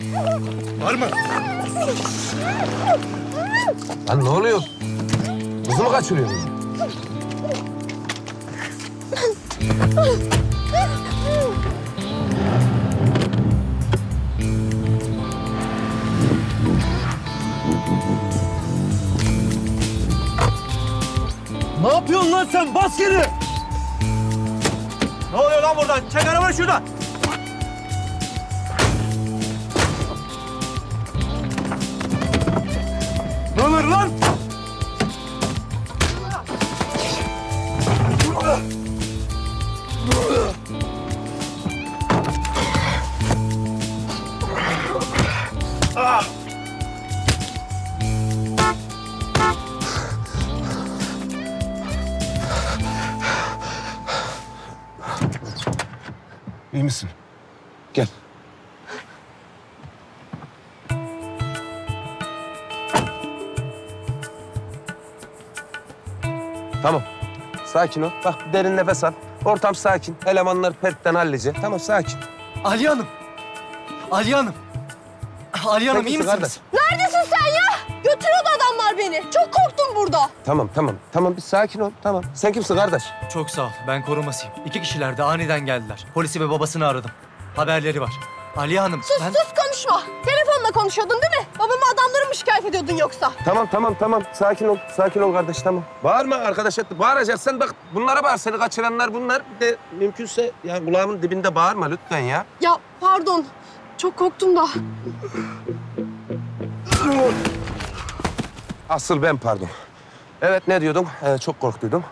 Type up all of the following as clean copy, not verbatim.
Bağırma. Lan ne oluyor? Kızı mı kaçırıyorsun? Ne yapıyorsun lan sen? Bas geri! Ne oluyor lan buradan? Çek arabayı şuradan! Ne olur lan? İyi misin? Gel. Tamam. Sakin ol. Bak derin nefes al. Ortam sakin. Elemanlar pertten halledecek. Tamam sakin. Aliye Hanım! Aliye Hanım! Aliye Hanım iyi misiniz? Kardeş. Neredesin sen ya? Götürüyordu adamlar beni. Çok korktum burada. Tamam. Tamam bir sakin ol. Tamam. Sen kimsin kardeş? Çok sağ ol. Ben korumasıyım. 2 kişiler de aniden geldiler. Polisi ve babasını aradım. Haberleri var. Aliye Hanım, Sus konuşma. Telefonla konuşuyordun değil mi? Babamı adamları mı şikayet ediyordun yoksa? Tamam. Sakin ol. Sakin ol kardeş tamam. Bağırma arkadaş. Bağıracaksan bak bunlara bağır. Seni kaçıranlar bunlar. Bir de mümkünse ya kulağımın dibinde bağırma lütfen ya. Ya pardon. Çok korktum da. Asıl ben pardon. Evet ne diyordum? Çok korktuydum.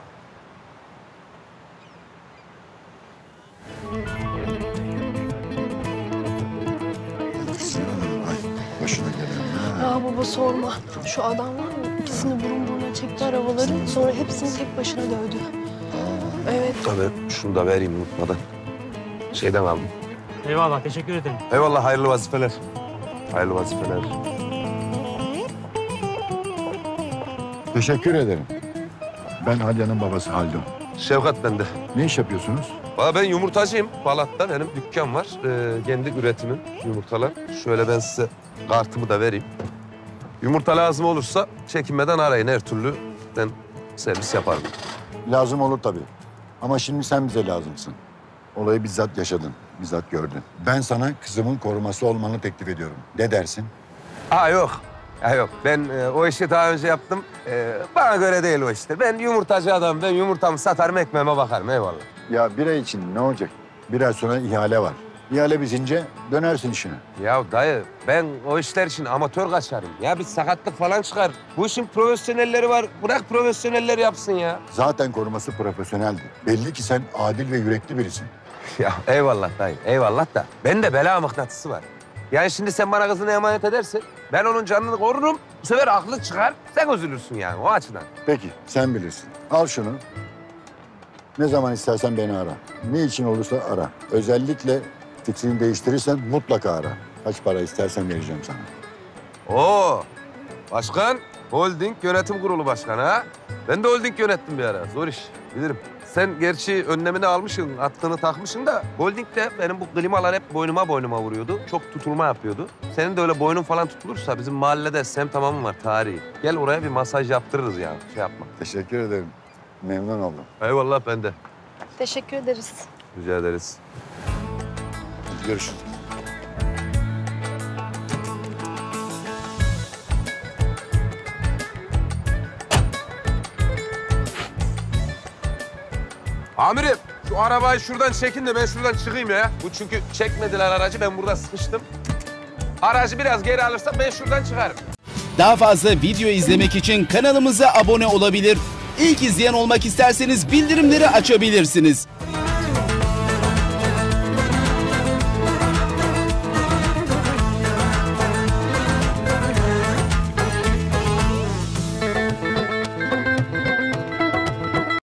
Başına gelen. Ya baba sorma. Şu adam var ya, ikisini burun buruna çekti arabaları. Sonra hepsini tek başına dövdü. Evet. Tabii şunu da vereyim unutmadan. Şeyden aldım. Eyvallah, teşekkür ederim. Eyvallah hayırlı vazifeler. Hayırlı vazifeler. Teşekkür ederim. Ben Alya'nın babası Haldun. Şevkat bende. Ne iş yapıyorsunuz? Valla ben yumurtacıyım. Balat'ta benim dükkan var. Kendi üretimim yumurtalar. Şöyle ben size kartımı da vereyim. Yumurta lazım olursa çekinmeden arayın her türlü. Ben servis yaparım. Lazım olur tabii. Ama şimdi sen bize lazımsın. Olayı bizzat yaşadın, bizzat gördün. Ben sana kızımın koruması olmanı teklif ediyorum. Ne dersin? Yok. Yok. Ben o işi daha önce yaptım. Bana göre değil o işte. Ben yumurtacı adam. Ben yumurtamı satarım, ekmeğime bakarım. Eyvallah. Ya bir ay için ne olacak? Bir ay sonra ihale var. İhale bitince dönersin işine. Ya dayı ben o işler için amatör kaçarım. Ya bir sakatlık falan çıkar. Bu işin profesyonelleri var. Bırak profesyoneller yapsın ya. Zaten koruması profesyoneldi. Belli ki sen adil ve yürekli birisin. Ya eyvallah dayı, eyvallah da. Bende bela mıknatısı var. Yani şimdi sen bana kızını emanet edersin, ben onun canını korurum. Bu sefer aklı çıkar, sen üzülürsün yani o açıdan. Peki, sen bilirsin. Al şunu. Ne zaman istersen beni ara. Ne için olursa ara. Özellikle fikrini değiştirirsen mutlaka ara. Kaç para istersen vereceğim sana. Oo, başkan, holding yönetim kurulu başkanı ha. Ben de holding yönettim bir ara, zor iş, bilirim. Sen gerçi önlemini almışsın, attığını takmışsın da holdingde benim bu klimalar hep boynuma vuruyordu. Çok tutulma yapıyordu. Senin de öyle boynun falan tutulursa bizim mahallede semt hamamı var tarihi. Gel oraya bir masaj yaptırırız ya, şey yapma. Teşekkür ederim. Memnun oldum. Eyvallah ben de. Teşekkür ederiz. Rica ederiz. Hadi görüşürüz. Amirim şu arabayı şuradan çekin de ben şuradan çıkayım ya. Bu çünkü çekmediler aracı, ben burada sıkıştım. Aracı biraz geri alırsa ben şuradan çıkarım. Daha fazla video izlemek için kanalımıza abone olabilir. İlk izleyen olmak isterseniz bildirimleri açabilirsiniz.